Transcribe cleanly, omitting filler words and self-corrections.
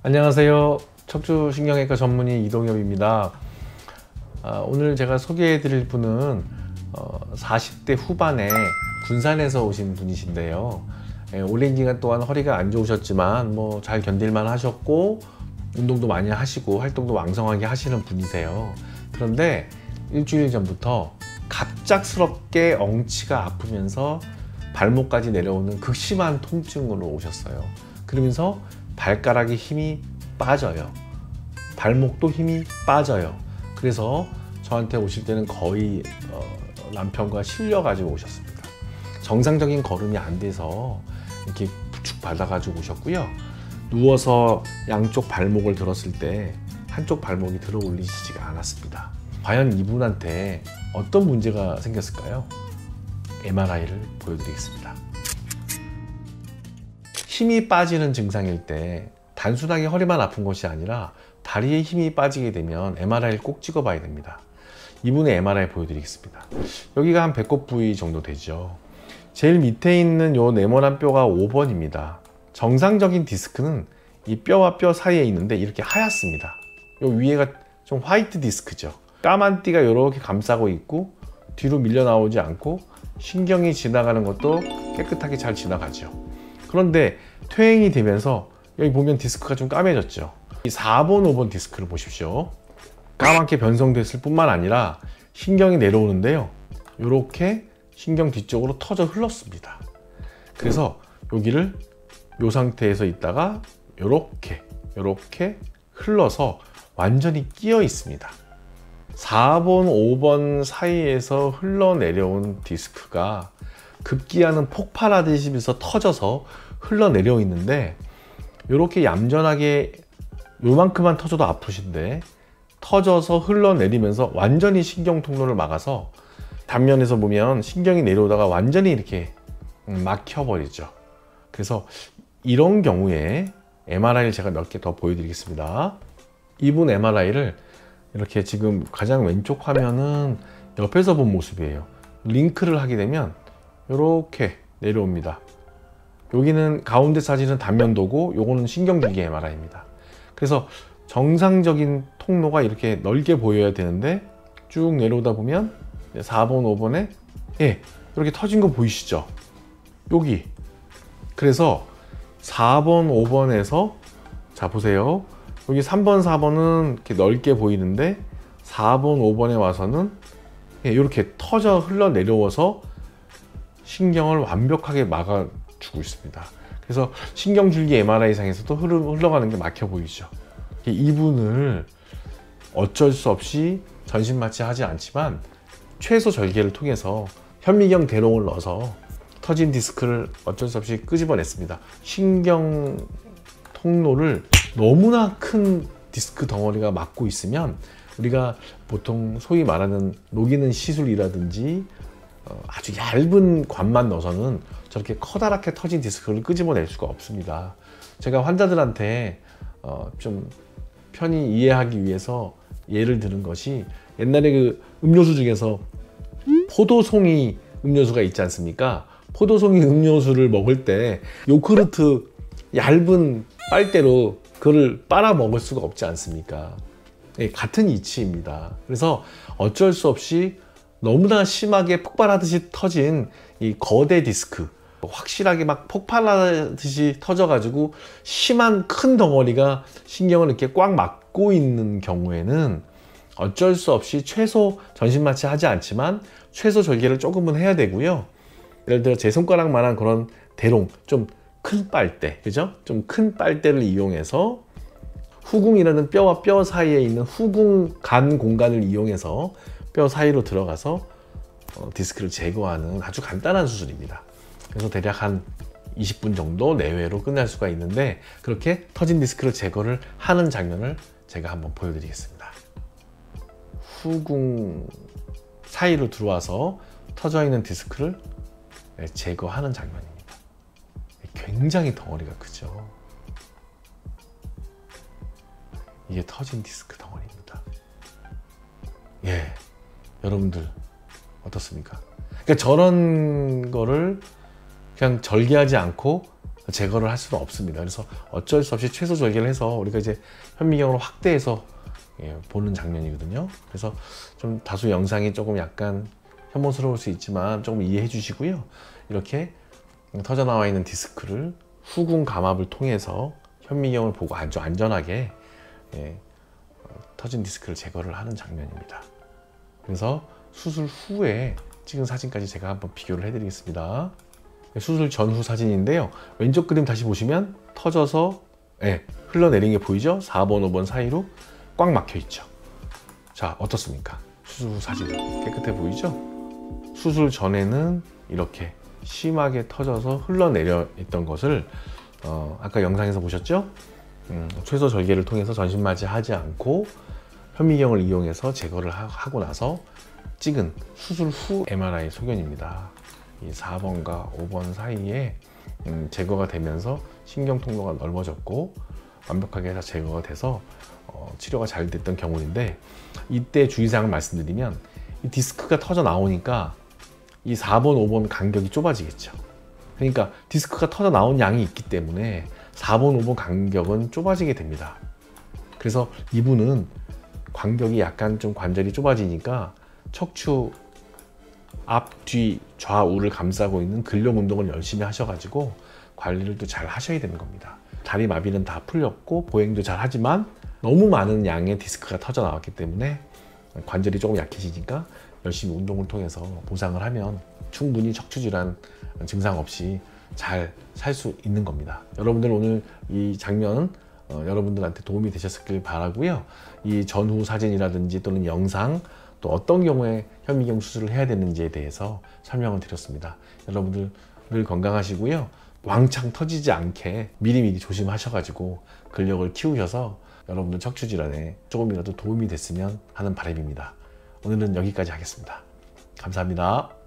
안녕하세요. 척추신경외과 전문의 이동엽입니다. 오늘 제가 소개해 드릴 분은 40대 후반에 군산에서 오신 분이신데요. 오랜 기간 동안 허리가 안 좋으셨지만 잘 견딜만 하셨고 운동도 많이 하시고 활동도 왕성하게 하시는 분이세요. 그런데 일주일 전부터 갑작스럽게 엉치가 아프면서 발목까지 내려오는 극심한 통증으로 오셨어요. 그러면서 발가락에 힘이 빠져요. 발목도 힘이 빠져요. 그래서 저한테 오실 때는 거의 남편과 실려 가지고 오셨습니다. 정상적인 걸음이 안 돼서 이렇게 부축 받아 가지고 오셨고요. 누워서 양쪽 발목을 들었을 때 한쪽 발목이 들어 올리지가 않았습니다. 과연 이분한테 어떤 문제가 생겼을까요? MRI를 보여드리겠습니다. 힘이 빠지는 증상일 때 단순하게 허리만 아픈 것이 아니라 다리에 힘이 빠지게 되면 MRI를 꼭 찍어봐야 됩니다. 이분의 MRI 보여드리겠습니다. 여기가 한 배꼽 부위 정도 되죠. 제일 밑에 있는 요 네모난 뼈가 5번입니다. 정상적인 디스크는 이 뼈와 뼈 사이에 있는데 이렇게 하얗습니다. 요 위에가 좀 화이트 디스크죠. 까만 띠가 이렇게 감싸고 있고 뒤로 밀려 나오지 않고 신경이 지나가는 것도 깨끗하게 잘 지나가죠. 그런데 퇴행이 되면서 여기 보면 디스크가 좀 까매졌죠. 이 4번, 5번 디스크를 보십시오. 까맣게 변성됐을 뿐만 아니라 신경이 내려오는데요. 이렇게 신경 뒤쪽으로 터져 흘렀습니다. 그래서 여기를 이 상태에서 있다가 이렇게 흘러서 완전히 끼어 있습니다. 4번, 5번 사이에서 흘러내려온 디스크가 급기야는 폭발하듯이 터져서 흘러내려 있는데 이렇게 얌전하게 요만큼만 터져도 아프신데 터져서 흘러내리면서 완전히 신경 통로를 막아서 단면에서 보면 신경이 내려오다가 완전히 이렇게 막혀버리죠. 그래서 이런 경우에 MRI를 제가 몇 개 더 보여드리겠습니다. 이분 MRI를 이렇게 지금 가장 왼쪽 화면은 옆에서 본 모습이에요. 링크를 하게 되면 이렇게 내려옵니다. 여기는 가운데 사진은 단면도고 요거는 신경줄기 MRI입니다. 그래서 정상적인 통로가 이렇게 넓게 보여야 되는데 쭉 내려오다 보면 4번, 5번에 이렇게 터진 거 보이시죠? 여기. 그래서 4번, 5번에서 자 보세요. 여기 3번, 4번은 이렇게 넓게 보이는데 4번, 5번에 와서는 이렇게 터져 흘러내려와서 신경을 완벽하게 막아주고 있습니다. 그래서 신경줄기 MRI상에서도 흘러가는 게 막혀 보이죠. 이분을 어쩔 수 없이 전신마취 하지 않지만 최소 절개를 통해서 현미경 대롱을 넣어서 터진 디스크를 어쩔 수 없이 끄집어냈습니다. 신경 통로를 너무나 큰 디스크 덩어리가 막고 있으면 우리가 보통 소위 말하는 녹이는 시술이라든지 아주 얇은 관만 넣어서는 저렇게 커다랗게 터진 디스크를 끄집어낼 수가 없습니다. 제가 환자들한테 좀 편히 이해하기 위해서 예를 드는 것이 옛날에 그 음료수 중에서 포도송이 음료수가 있지 않습니까? 포도송이 음료수를 먹을 때 요크루트 얇은 빨대로 그걸 빨아 먹을 수가 없지 않습니까? 같은 이치입니다. 그래서 어쩔 수 없이 너무나 심하게 폭발하듯이 터진 이 거대 디스크, 확실하게 막 폭발하듯이 터져가지고 심한 큰 덩어리가 신경을 이렇게 꽉 막고 있는 경우에는 어쩔 수 없이 최소 전신마취 하지 않지만 최소 절개를 조금은 해야 되고요. 예를 들어 제 손가락만한 그런 대롱, 좀 큰 빨대, 그죠? 좀 큰 빨대를 이용해서 후궁이라는 뼈와 뼈 사이에 있는 후궁 간 공간을 이용해서 뼈 사이로 들어가서 디스크를 제거하는 아주 간단한 수술입니다. 그래서 대략 한 20분 정도 내외로 끝날 수가 있는데 그렇게 터진 디스크를 제거를 하는 장면을 제가 한번 보여드리겠습니다. 후궁 사이로 들어와서 터져 있는 디스크를 제거하는 장면입니다. 굉장히 덩어리가 크죠. 이게 터진 디스크 덩어리입니다. 여러분들 어떻습니까? 그러니까 저런 거를 그냥 절개하지 않고 제거를 할 수는 없습니다. 그래서 어쩔 수 없이 최소 절개를 해서 우리가 이제 현미경으로 확대해서 보는 장면이거든요. 그래서 좀 다소 영상이 조금 약간 혐오스러울 수 있지만 조금 이해해 주시고요. 이렇게 터져 나와 있는 디스크를 후궁 감압을 통해서 현미경을 보고 아주 안전하게 터진 디스크를 제거를 하는 장면입니다. 그래서 수술 후에 찍은 사진까지 제가 한번 비교를 해드리겠습니다. 수술 전후 사진인데요. 왼쪽 그림 다시 보시면 터져서 흘러내린 게 보이죠? 4번, 5번 사이로 꽉 막혀 있죠. 자, 어떻습니까? 수술 후 사진 깨끗해 보이죠? 수술 전에는 이렇게 심하게 터져서 흘러내려 있던 것을 아까 영상에서 보셨죠? 최소 절개를 통해서 전신마취 하지 않고 현미경을 이용해서 제거를 하고 나서 찍은 수술 후 MRI 소견입니다. 이 4번과 5번 사이에 제거가 되면서 신경 통로가 넓어졌고 완벽하게 다 제거가 돼서 치료가 잘 됐던 경우인데, 이때 주의사항을 말씀드리면 이 디스크가 터져 나오니까 이 4번, 5번 간격이 좁아지겠죠. 그러니까 디스크가 터져 나온 양이 있기 때문에 4번, 5번 간격은 좁아지게 됩니다. 그래서 이분은 간격이 약간 좀 관절이 좁아지니까 척추 앞, 뒤, 좌우를 감싸고 있는 근력 운동을 열심히 하셔가지고 관리를 또 잘 하셔야 되는 겁니다. 다리 마비는 다 풀렸고 보행도 잘 하지만 너무 많은 양의 디스크가 터져 나왔기 때문에 관절이 조금 약해지니까 열심히 운동을 통해서 보상을 하면 충분히 척추질환 증상 없이 잘 살 수 있는 겁니다. 여러분들 오늘 이 장면 여러분들한테 도움이 되셨길 바라고요. 이 전후 사진이라든지 또는 영상, 또 어떤 경우에 현미경 수술을 해야 되는지에 대해서 설명을 드렸습니다. 여러분들 늘 건강하시고요. 왕창 터지지 않게 미리미리 조심하셔가지고 근력을 키우셔서 여러분들 척추질환에 조금이라도 도움이 됐으면 하는 바람입니다. 오늘은 여기까지 하겠습니다. 감사합니다.